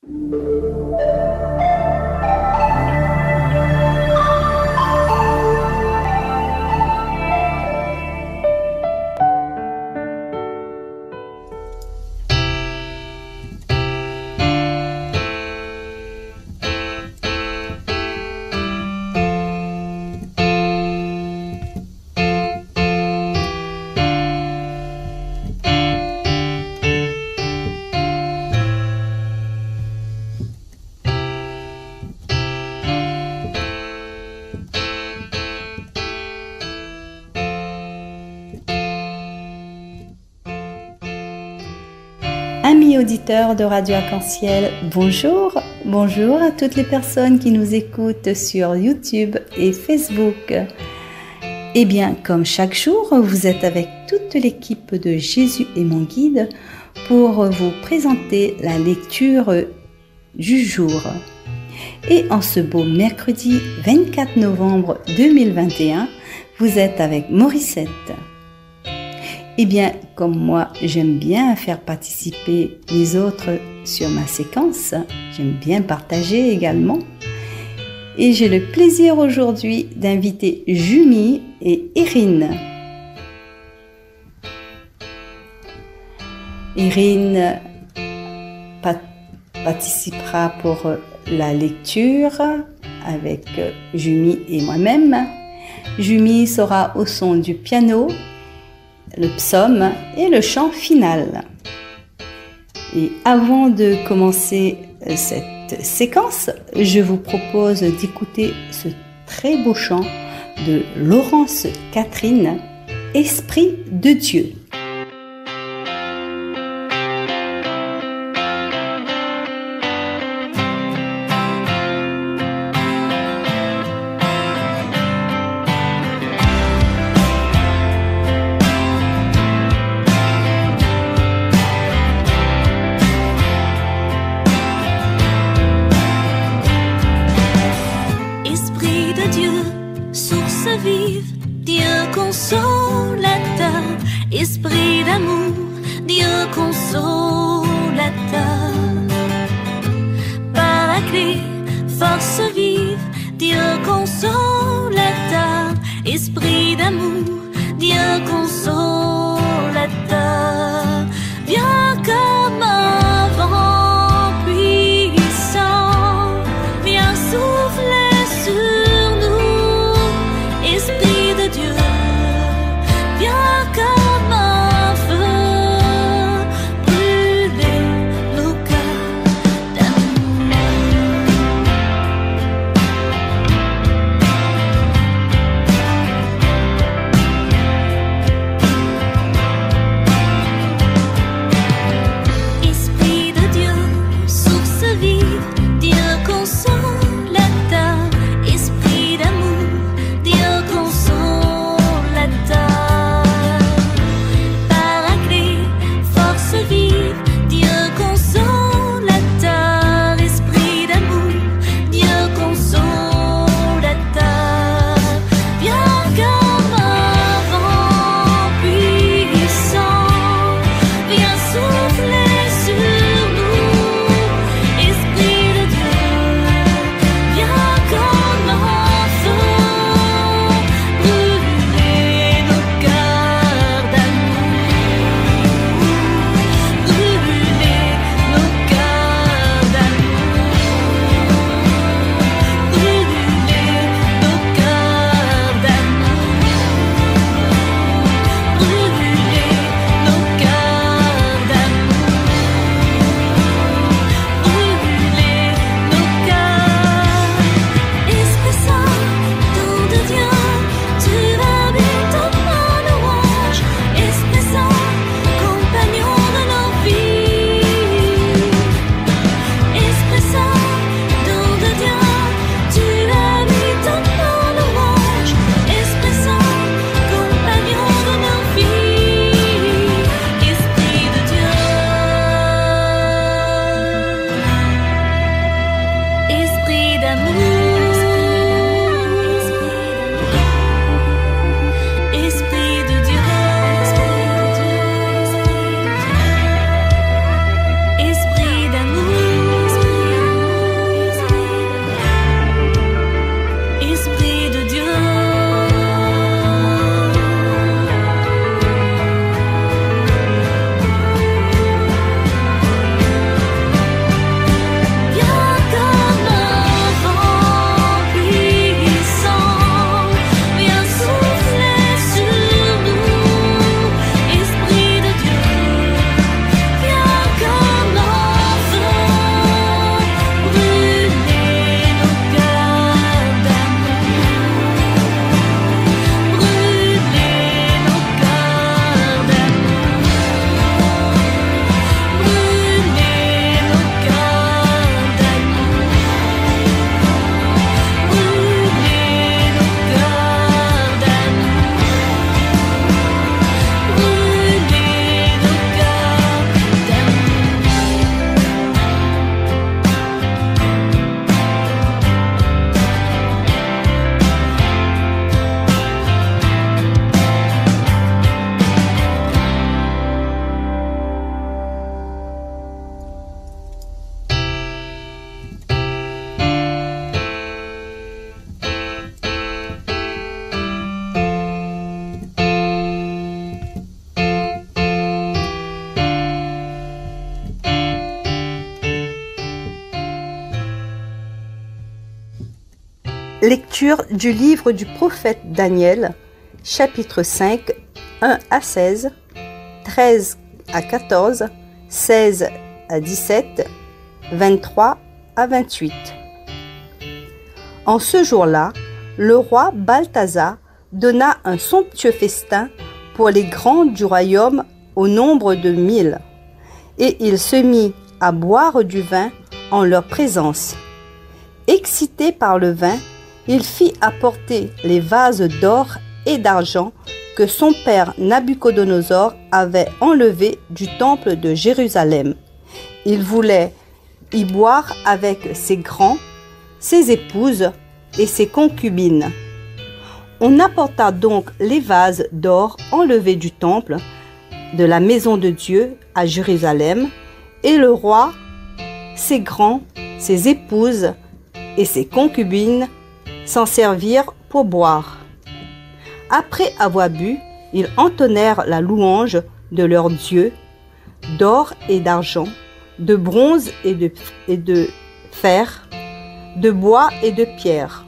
Amis auditeurs de Radio Arc-en-Ciel, bonjour, bonjour à toutes les personnes qui nous écoutent sur YouTube et Facebook. Eh bien, comme chaque jour, vous êtes avec toute l'équipe de Jésus est mon guide pour vous présenter la lecture du jour. Et en ce beau mercredi 24 novembre 2021, vous êtes avec Morissette. Eh bien, comme moi, j'aime bien faire participer les autres sur ma séquence, j'aime bien partager également. Et j'ai le plaisir aujourd'hui d'inviter Jumi et Irine. Irine participera pour la lecture avec Jumi et moi-même. Jumi sera au son du piano, le psaume et le chant final. Et avant de commencer cette séquence, je vous propose d'écouter ce très beau chant de Laurence Catherine, Esprit de Dieu. Esprit d'amour, Dieu consolateur, Paraclet, force vive, Dieu consolateur, Esprit d'amour, Dieu consolateur, viens comme un vent puissant, viens souffler sur nous, Esprit de Dieu, viens comme Lecture du livre du prophète Daniel, chapitre 5, 1 à 16, 13 à 14, 16 à 17, 23 à 28. En ce jour-là, le roi Balthazar donna un somptueux festin pour les grands du royaume au nombre de 1000, et il se mit à boire du vin en leur présence. Excité par le vin, il fit apporter les vases d'or et d'argent que son père Nabuchodonosor avait enlevés du temple de Jérusalem. Il voulait y boire avec ses grands, ses épouses et ses concubines. On apporta donc les vases d'or enlevés du temple de la maison de Dieu à Jérusalem, et le roi, ses grands, ses épouses et ses concubines s'en servirent pour boire. Après avoir bu, ils entonnèrent la louange de leur Dieu, d'or et d'argent, de bronze et de fer, de bois et de pierre.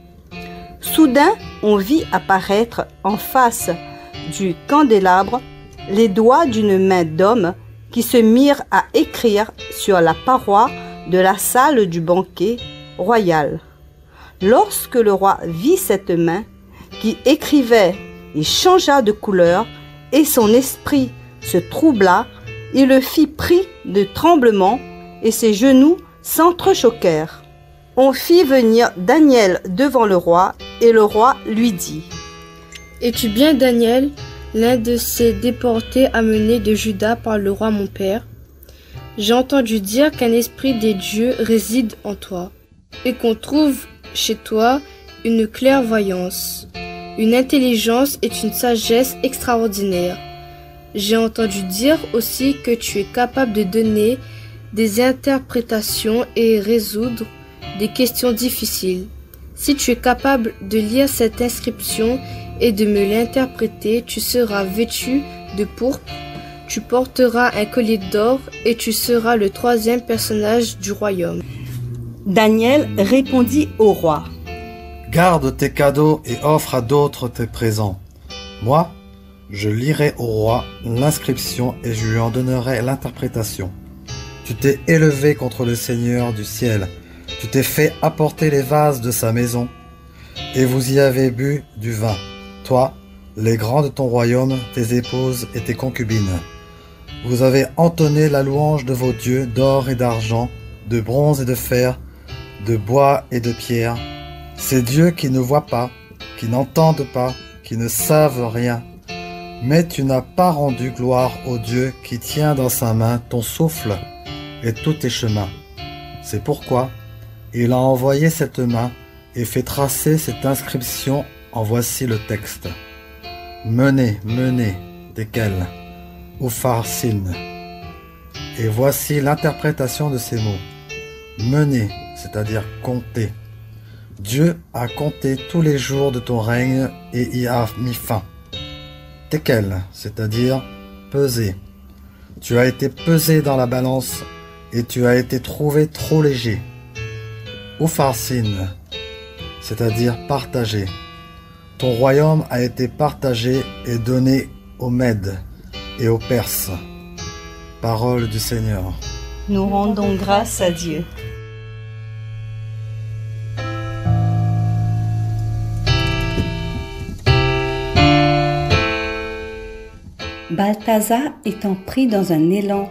Soudain, on vit apparaître en face du candélabre les doigts d'une main d'homme qui se mirent à écrire sur la paroi de la salle du banquet royal. Lorsque le roi vit cette main qui écrivait, il changea de couleur et son esprit se troubla, il le fit pris de tremblement et ses genoux s'entrechoquèrent. On fit venir Daniel devant le roi et le roi lui dit: Es-tu bien Daniel, l'un de ces déportés amenés de Juda par le roi mon père? J'ai entendu dire qu'un esprit des dieux réside en toi et qu'on trouve chez toi une clairvoyance, une intelligence et une sagesse extraordinaires. J'ai entendu dire aussi que tu es capable de donner des interprétations et résoudre des questions difficiles. Si tu es capable de lire cette inscription et de me l'interpréter, tu seras vêtu de pourpre, tu porteras un collier d'or et tu seras le 3e personnage du royaume. Daniel répondit au roi: Garde tes cadeaux et offre à d'autres tes présents. Moi, je lirai au roi l'inscription et je lui en donnerai l'interprétation. Tu t'es élevé contre le Seigneur du ciel. Tu t'es fait apporter les vases de sa maison, et vous y avez bu du vin, toi, les grands de ton royaume, tes épouses et tes concubines. Vous avez entonné la louange de vos dieux d'or et d'argent, de bronze et de fer, de bois et de pierre, ces dieux qui ne voient pas, qui n'entendent pas, qui ne savent rien. Mais tu n'as pas rendu gloire au Dieu qui tient dans sa main ton souffle et tous tes chemins. C'est pourquoi il a envoyé cette main et fait tracer cette inscription. En voici le texte. Menez, menez, desquels, Upharsin. Et voici l'interprétation de ces mots. Menez, c'est-à-dire compter. Dieu a compté tous les jours de ton règne et y a mis fin. Tekel, c'est-à-dire peser. Tu as été pesé dans la balance et tu as été trouvé trop léger. Upharsin, c'est-à-dire partagé. Ton royaume a été partagé et donné aux Mèdes et aux Perses. Parole du Seigneur. Nous rendons grâce à Dieu. Balthazar étant pris dans un élan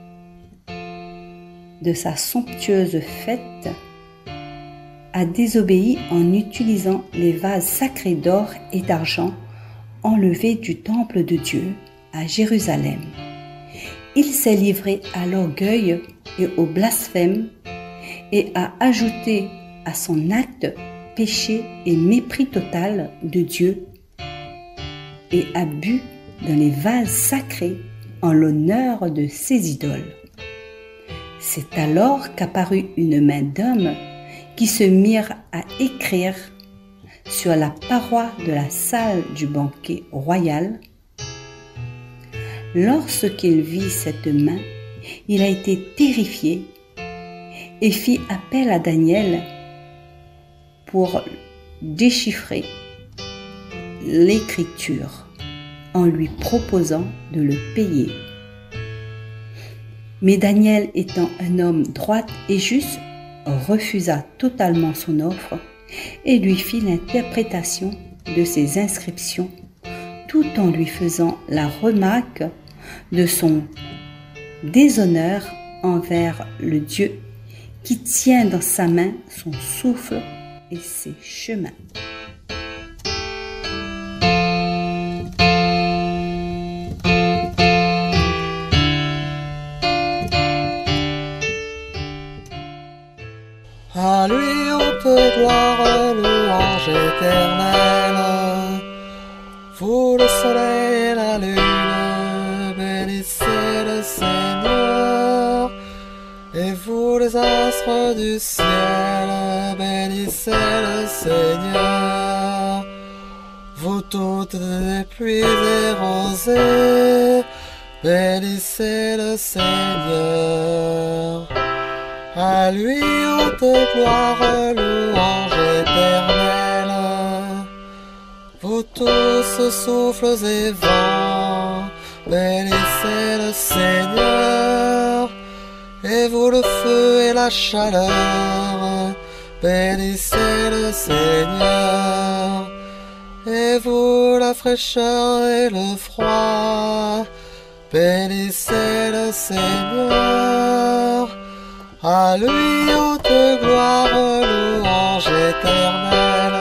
de sa somptueuse fête, a désobéi en utilisant les vases sacrés d'or et d'argent enlevés du temple de Dieu à Jérusalem. Il s'est livré à l'orgueil et au blasphème et a ajouté à son acte péché et mépris total de Dieu et a bu dans les vases sacrés en l'honneur de ses idoles. C'est alors qu'apparut une main d'homme qui se mirent à écrire sur la paroi de la salle du banquet royal. Lorsqu'il vit cette main, il a été terrifié et fit appel à Daniel pour déchiffrer l'écriture en lui proposant de le payer. Mais Daniel, étant un homme droit et juste, refusa totalement son offre et lui fit l'interprétation de ses inscriptions, tout en lui faisant la remarque de son déshonneur envers le Dieu qui tient dans sa main son souffle et ses chemins. À lui on peut gloire, louange éternelle. Vous le soleil et la lune, bénissez le Seigneur. Et vous les astres du ciel, bénissez le Seigneur. Vous toutes les pluies et rosées, bénissez le Seigneur. À lui haute gloire, louange éternelle. Vous tous souffles et vents, bénissez le Seigneur. Et vous le feu et la chaleur, bénissez le Seigneur. Et vous la fraîcheur et le froid, bénissez le Seigneur. À lui haute gloire, louange éternelle.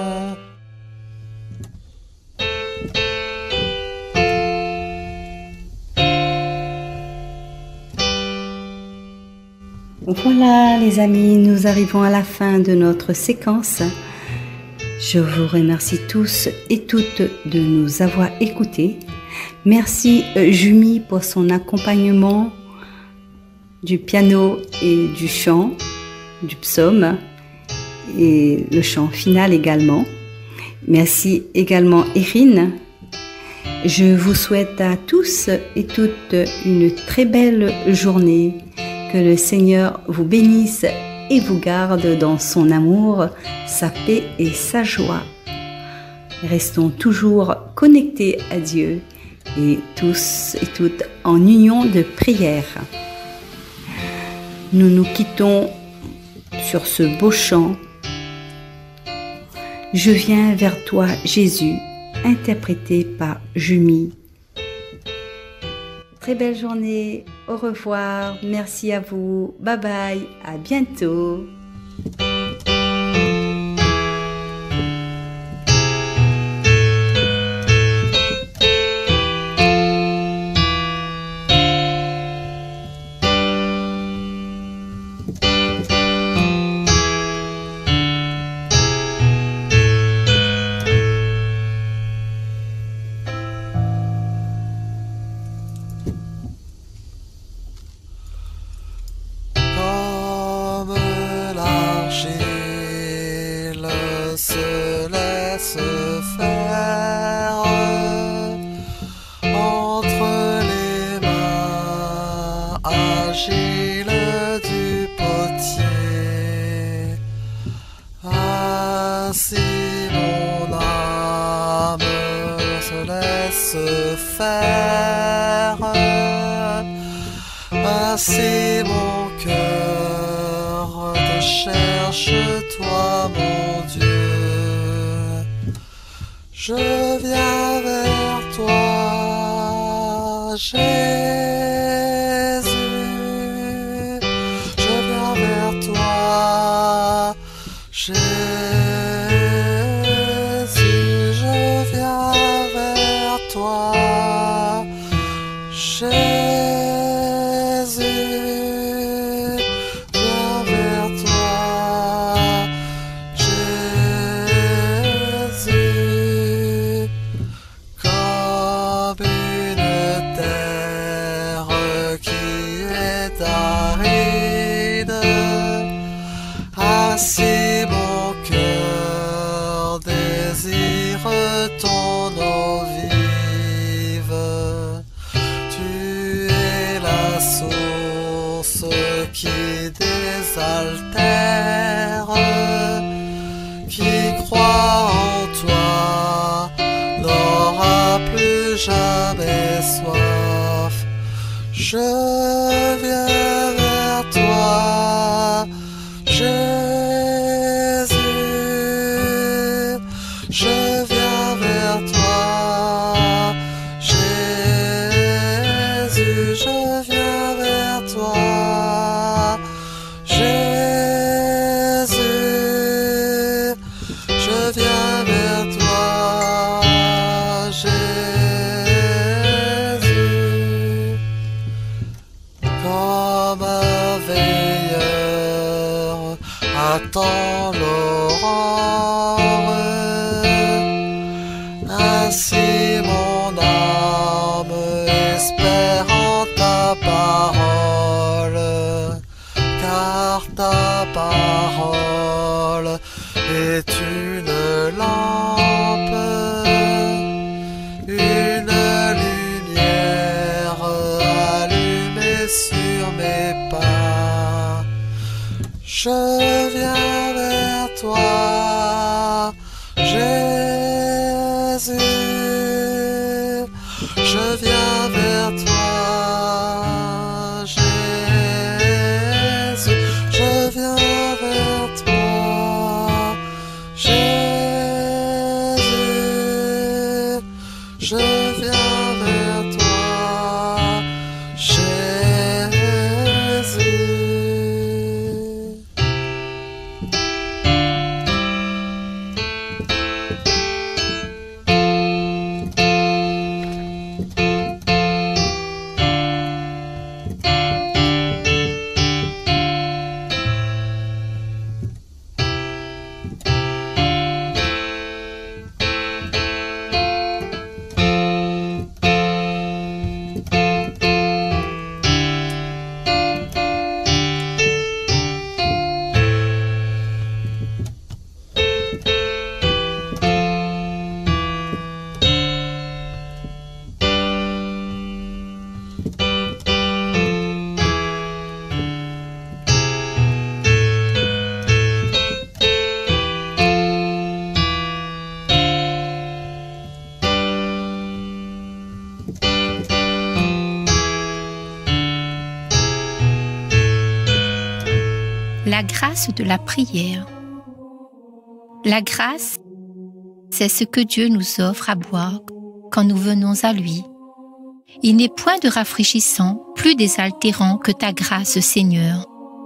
Voilà les amis, nous arrivons à la fin de notre séquence. Je vous remercie tous et toutes de nous avoir écoutés. Merci Jumi pour son accompagnement du piano et du chant, du psaume et le chant final également. Merci également Erin. Je vous souhaite à tous et toutes une très belle journée. Que le Seigneur vous bénisse et vous garde dans son amour, sa paix et sa joie. Restons toujours connectés à Dieu et tous et toutes en union de prière. Nous nous quittons sur ce beau chant. Je viens vers toi, Jésus, interprété par Jumi. Très belle journée, au revoir, merci à vous, bye bye, à bientôt. Se laisse faire entre les mains agiles du potier. Ainsi mon âme se laisse faire, ainsi mon cœur te cherche, toi mon Dieu. Je viens vers toi, Jésus. Je viens vers toi, Jésus. Je viens vers toi, Jésus. Viens vers toi, Jésus. Comme une terre qui est aride, ainsi mon cœur désire ton eau vive. Tu es la source qui désaltère, qui croit Je viens vers toi, Jésus. Je viens vers toi, Jésus. Je viens vers toi, Jésus. Je viens vers toi, Jésus. Comme un veilleur attend l'aurore, ainsi mon âme espère en ta parole, car ta parole est une lampe, une lumière allumée sur mes pas. Je viens vers toi, Jésus. Je viens vers toi, Jésus. Je viens vers toi, Jésus. Je viens vers toi, Jésus. La grâce de la prière. La grâce, c'est ce que Dieu nous offre à boire quand nous venons à lui. Il n'est point de rafraîchissant, plus désaltérant que ta grâce, Seigneur.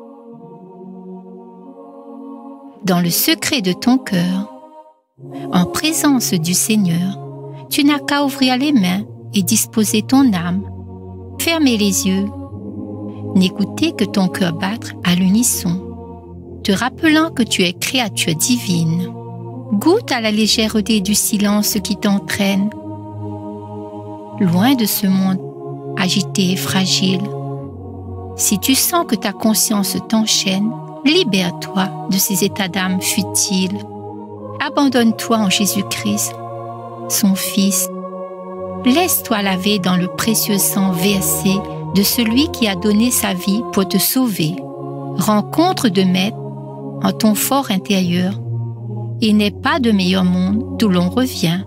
Dans le secret de ton cœur, en présence du Seigneur, tu n'as qu'à ouvrir les mains et disposer ton âme, fermer les yeux, n'écouter que ton cœur battre à l'unisson, te rappelant que tu es créature divine. Goûte à la légèreté du silence qui t'entraîne, loin de ce monde agité et fragile. Si tu sens que ta conscience t'enchaîne, libère-toi de ces états d'âme futiles. Abandonne-toi en Jésus-Christ, son Fils. Laisse-toi laver dans le précieux sang versé de celui qui a donné sa vie pour te sauver. Rencontre de maître en ton fort intérieur. Il n'est pas de meilleur monde d'où l'on revient.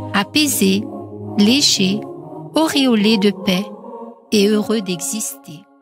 Apaisé, léger, auréolé de paix et heureux d'exister.